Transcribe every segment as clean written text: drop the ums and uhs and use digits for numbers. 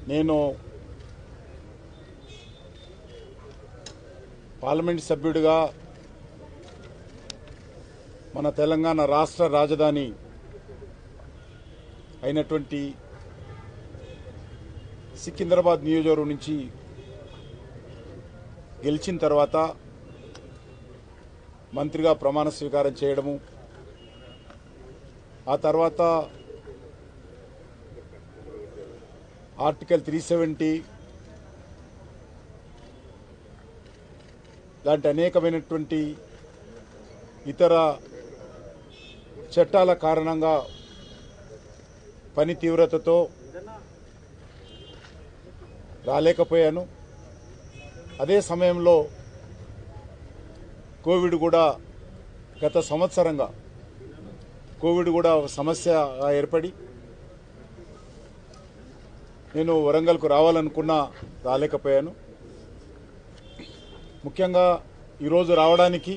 నేను పార్లమెంట్ సభ్యుడిగా మన తెలంగాణ రాష్ట్ర రాజధాని అయినటువంటి సికింద్రాబాద్ నియోజకవర్గం నుంచి గెలిచిన తర్వాత మంత్రిగా ప్రమాణ స్వీకారం చేయడము, ఆ తర్వాత ఆర్టికల్ 370 లాంటి అనేకమైనటువంటి ఇతర చట్టాల కారణంగా పని తీవ్రతతో రాలేకపోయాను. అదే సమయంలో కోవిడ్ కూడా గత సంవత్సరంగా కోవిడ్ కూడా ఒక సమస్య ఏర్పడి నేను వరంగల్కు రావాలనుకున్నా రాలేకపోయాను. ముఖ్యంగా ఈరోజు రావడానికి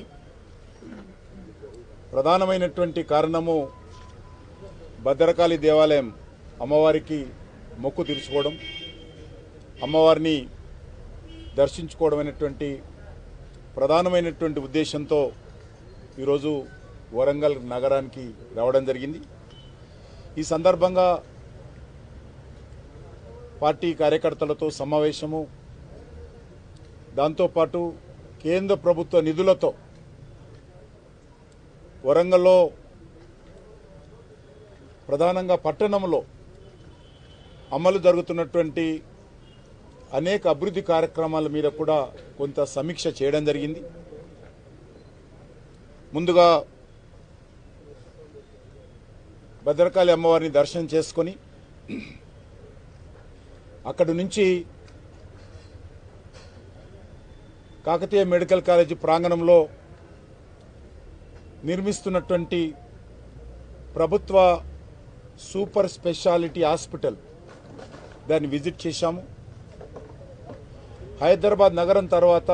ప్రధానమైనటువంటి కారణము భద్రకాళి దేవాలయం అమ్మవారికి మొక్కు తీర్చుకోవడం, అమ్మవారిని దర్శించుకోవడం అనేటువంటి ప్రధానమైనటువంటి ఉద్దేశంతో ఈరోజు వరంగల్ నగరానికి రావడం జరిగింది. ఈ సందర్భంగా పార్టీ కార్యకర్తలతో సమావేశము, దాంతోపాటు కేంద్ర ప్రభుత్వ నిధులతో వరంగల్లో ప్రధానంగా పట్టణంలో అమలు జరుగుతున్నటువంటి అనేక అభివృద్ధి కార్యక్రమాల మీద కూడా కొంత సమీక్ష చేయడం జరిగింది. ముందుగా భద్రకాళి అమ్మవారిని దర్శనం చేసుకొని అక్కడి నుంచి కాకతీయ మెడికల్ కాలేజీ ప్రాంగణంలో నిర్మిస్తున్నటువంటి ప్రభుత్వ సూపర్ స్పెషాలిటీ హాస్పిటల్ దాన్ని విజిట్ చేశాము. హైదరాబాద్ నగరం తర్వాత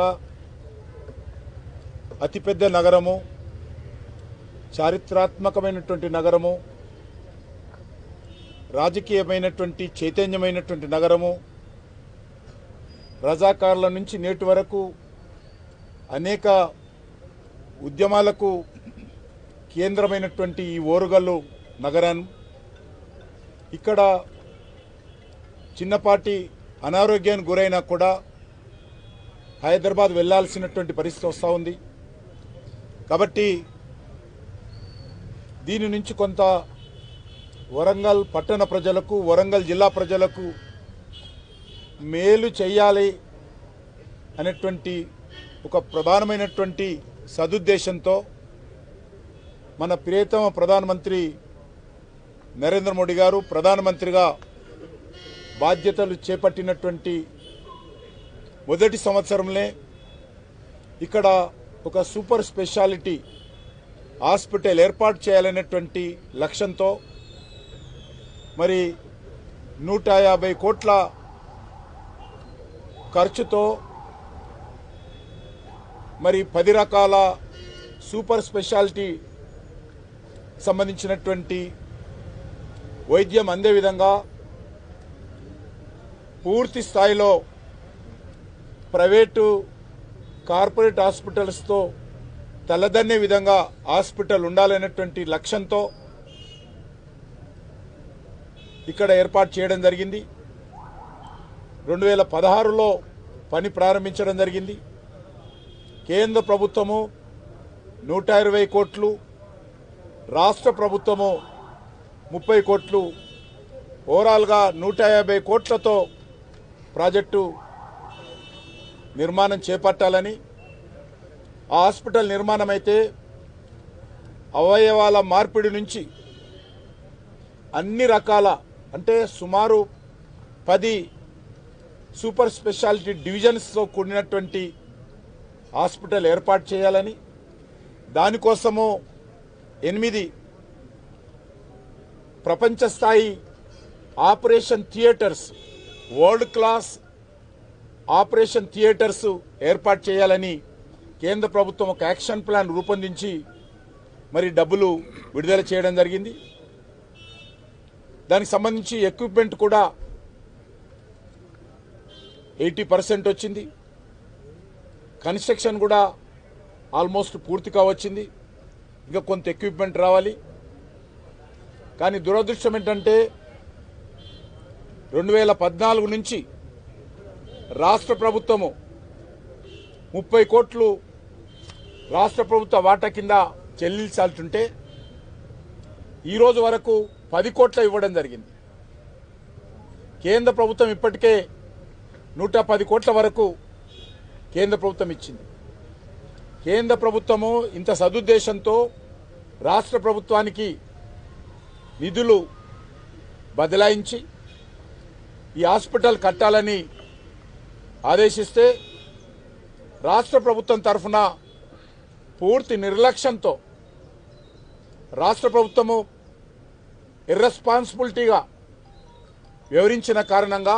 అతిపెద్ద నగరము, చారిత్రాత్మకమైనటువంటి నగరము, రాజకీయమైనటువంటి చైతన్యమైనటువంటి నగరము, రజాకారుల నుంచి నేటి వరకు అనేక ఉద్యమాలకు కేంద్రమైనటువంటి ఈ ఓరుగల్లు నగరం, ఇక్కడ చిన్నపాటి అనారోగ్యానికి గురైనా కూడా హైదరాబాద్ వెళ్లాల్సినటువంటి పరిస్థితి వస్తూ ఉంది. కాబట్టి దీని నుంచి కొంత వరంగల్ పట్టణ ప్రజలకు, వరంగల్ జిల్లా ప్రజలకు మేలు చేయాలి అనేటువంటి ఒక ప్రధానమైనటువంటి సదుద్దేశంతో మన ప్రియతమ ప్రధానమంత్రి నరేంద్ర మోడీ గారు ప్రధానమంత్రిగా బాధ్యతలు చేపట్టినటువంటి మొదటి సంవత్సరంలో ఇక్కడ ఒక సూపర్ స్పెషాలిటీ హాస్పిటల్ ఏర్పాటు చేయాలనేటువంటి లక్ష్యంతో మరి 150 కోట్ల ఖర్చుతో మరి 10 రకాల సూపర్ స్పెషాలిటీ సంబంధించినటువంటి వైద్యం అందే విధంగా పూర్తి స్థాయిలో ప్రైవేటు కార్పొరేట్ హాస్పిటల్స్తో తలదన్నే విధంగా హాస్పిటల్ ఉండాలనేటువంటి లక్ష్యంతో ఇక్కడ ఏర్పాటు చేయడం జరిగింది. 2016లో పని ప్రారంభించడం జరిగింది. కేంద్ర ప్రభుత్వము 120 కోట్లు, రాష్ట్ర ప్రభుత్వము 30 కోట్లు, ఓవరాల్గా 150 కోట్లతో ప్రాజెక్టు నిర్మాణం చేపట్టాలని. ఆ హాస్పిటల్ నిర్మాణం అయితే అవయవాల మార్పిడి నుంచి అన్ని రకాల అంటే సుమారు 10 సూపర్ స్పెషాలిటీ డివిజన్స్తో కూడినటువంటి హాస్పిటల్ ఏర్పాటు చేయాలని, దానికోసము 8 ప్రపంచ స్థాయి operation theatres, world class operation theatres ఏర్పాటు చేయాలని కేంద్ర ప్రభుత్వం ఒక యాక్షన్ ప్లాన్ రూపొందించి మరి డబ్బులు విడుదల చేయడం జరిగింది. దానికి సంబంధించి ఎక్విప్మెంట్ కూడా 80% వచ్చింది. కన్స్ట్రక్షన్ కూడా ఆల్మోస్ట్ పూర్తిగా వచ్చింది. ఇంకా కొంత ఎక్విప్మెంట్ రావాలి. కానీ దురదృష్టం ఏంటంటే 2014 నుంచి రాష్ట్ర ప్రభుత్వము 30 కోట్లు రాష్ట్ర ప్రభుత్వ వాటా కింద చెల్లించాల్సింటే ఈరోజు వరకు 10 కోట్ల ఇవ్వడం జరిగింది. కేంద్ర ప్రభుత్వం ఇప్పటికే 110 కోట్ల వరకు కేంద్ర ప్రభుత్వం ఇచ్చింది. కేంద్ర ప్రభుత్వము ఇంత సదుద్దేశంతో రాష్ట్ర ప్రభుత్వానికి నిధులు బదలాయించి ఈ హాస్పిటల్ కట్టాలని ఆదేశిస్తే రాష్ట్ర ప్రభుత్వం తరఫున పూర్తి నిర్లక్ష్యంతో రాష్ట్ర ప్రభుత్వము ఇర్రెస్పాన్సిబిలిటీగా వివరించిన కారణంగా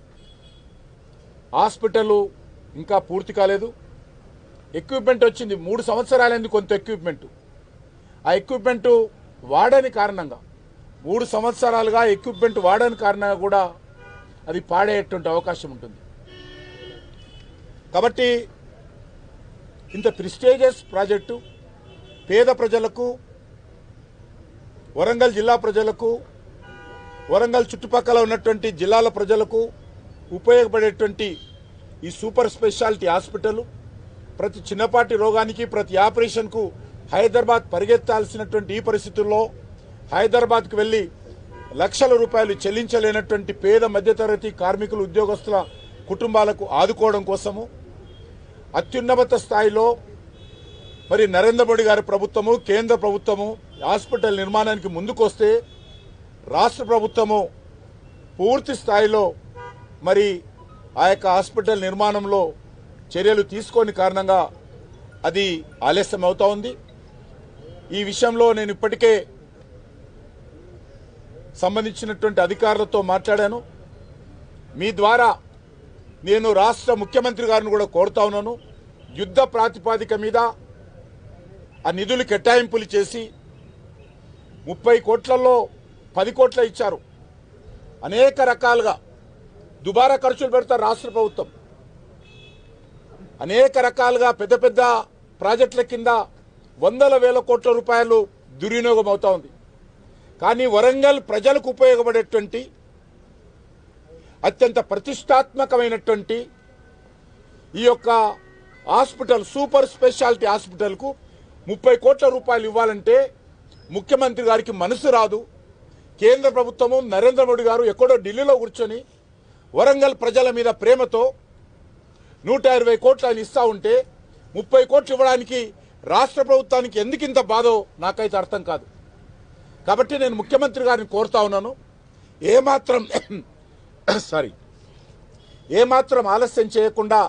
హాస్పిటల్ ఇంకా పూర్తి కాలేదు. ఎక్విప్మెంట్ వచ్చింది, 3 సంవత్సరాలైంది కొంత ఎక్విప్మెంట్. ఆ ఎక్విప్మెంట్ వాడని కారణంగా 3 సంవత్సరాలుగా ఎక్విప్మెంట్ వాడని కారణంగా కూడా అది పాడేటువంటి అవకాశం ఉంటుంది. కాబట్టి ఇంత ప్రెస్టీజియస్ ప్రాజెక్టు పేద ప్రజలకు, వరంగల్ జిల్లా ప్రజలకు, వరంగల్ చుట్టుపక్కల ఉన్నటువంటి జిల్లాల ప్రజలకు ఉపయోగపడేటువంటి ఈ సూపర్ స్పెషాలిటీ హాస్పిటల్ ప్రతి చిన్నపాటి రోగానికి, ప్రతి ఆపరేషన్కు హైదరాబాద్ పరిగెత్తాల్సినటువంటి ఈ పరిస్థితుల్లో హైదరాబాద్కు వెళ్ళి లక్షల రూపాయలు చెల్లించలేనటువంటి పేద మధ్యతరగతి కార్మికులు, ఉద్యోగస్తుల కుటుంబాలకు ఆదుకోవడం కోసము అత్యున్నత స్థాయిలో మరి నరేంద్ర మోడీ గారి ప్రభుత్వము, కేంద్ర ప్రభుత్వము హాస్పిటల్ నిర్మాణానికి ముందుకొస్తే రాష్ట్ర ప్రభుత్వము పూర్తి స్థాయిలో మరి ఆ యొక్క హాస్పిటల్ నిర్మాణంలో చర్యలు తీసుకోని కారణంగా అది ఆలస్యం అవుతా ఉంది. ఈ విషయంలో నేను ఇప్పటికే సంబంధించినటువంటి అధికారులతో మాట్లాడాను. మీ ద్వారా నేను రాష్ట్ర ముఖ్యమంత్రి గారిని కూడా కోరుతా ఉన్నాను. యుద్ధ ప్రాతిపదిక మీద ఆ నిధులు కేటాయింపులు చేసి 30 కోట్లలో 10 కోట్ల ఇచ్చారు. అనేక రకాలుగా దుబారా ఖర్చులు పెడతారు రాష్ట్ర ప్రభుత్వం. అనేక రకాలుగా పెద్ద పెద్ద ప్రాజెక్టుల కింద వందల వేల కోట్ల రూపాయలు దుర్వినియోగం అవుతా ఉంది. కానీ వరంగల్ ప్రజలకు ఉపయోగపడేటువంటి అత్యంత ప్రతిష్టాత్మకమైనటువంటి ఈ యొక్క హాస్పిటల్, సూపర్ స్పెషాలిటీ హాస్పిటల్కు 30 కోట్ల రూపాయలు ఇవ్వాలంటే ముఖ్యమంత్రి గారికి మనసు రాదు. కేంద్ర ప్రభుత్వము నరేంద్ర మోడీ గారు ఎక్కడో ఢిల్లీలో కూర్చొని వరంగల్ ప్రజల మీద ప్రేమతో 120 కోట్లు ఆయన ఇస్తా ఉంటే 30 కోట్లు ఇవ్వడానికి రాష్ట్ర ప్రభుత్వానికి ఎందుకింత బాధో నాకైతే అర్థం కాదు. కాబట్టి నేను ముఖ్యమంత్రి గారిని కోరుతా ఉన్నాను, ఏమాత్రం ఆలస్యం చేయకుండా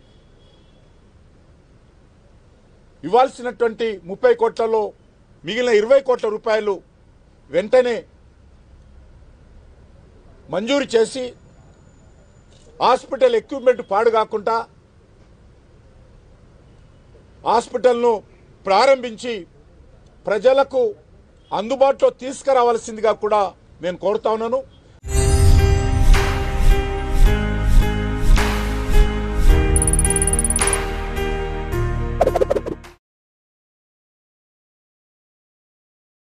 ఇవ్వాల్సినటువంటి 30 కోట్లలో మిగిలిన 20 కోట్ల రూపాయలు వెంటనే మంజూరు చేసి హాస్పిటల్ ఎక్విప్మెంట్ పాడు కాకుండా హాస్పిటల్ను ప్రారంభించి ప్రజలకు అందుబాటులో తీసుకురావాల్సిందిగా కూడా నేను కోరుతా ఉన్నాను.